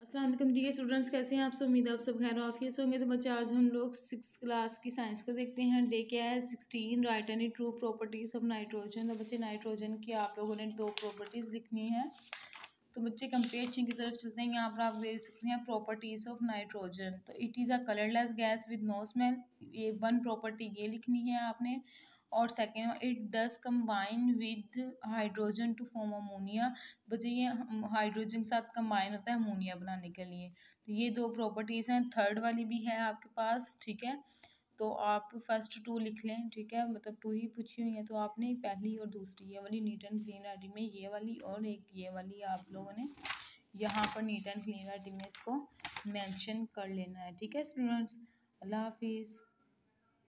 अस्सलाम वालेकुम dear students, कैसे हैं आप सब। उम्मीद है आप सब खैर आफियत से होंगे। तो बच्चे आज हम लोग 6th क्लास की साइंस को देखते हैं। डे क्या है 16। Write any two properties of nitrogen. तो बच्चे नाइट्रोजन की आप लोगों ने 2 प्रॉपर्टीज लिखनी है। तो बच्चे कंपेयर की तरफ चलते हैं। यहाँ पर आप देख सकते हैं प्रॉपर्टीज ऑफ नाइट्रोजन। तो it is a colourless gas with no smell. ये 1 प्रॉपर्टी ये लिखनी है आपने। और second, it does combine with hydrogen to form ammonia. बच्चे ये हाइड्रोजन के साथ कंबाइन होता है अमोनिया बनाने के लिए। तो ये 2 प्रॉपर्टीज़ हैं। थर्ड वाली भी है आपके पास, ठीक है। तो आप फर्स्ट 2 लिख लें, ठीक है, मतलब 2 ही पूछी हुई हैं। तो आपने पहली और दूसरी ये वाली नीट एंड क्लीन राइटिंग में ये वाली और एक ये वाली आप लोगों ने यहाँ पर नीट एंड क्लीन राइटिंग में इसको मेंशन कर लेना है, ठीक है स्टूडेंट्स। अल्लाह हाफिज़।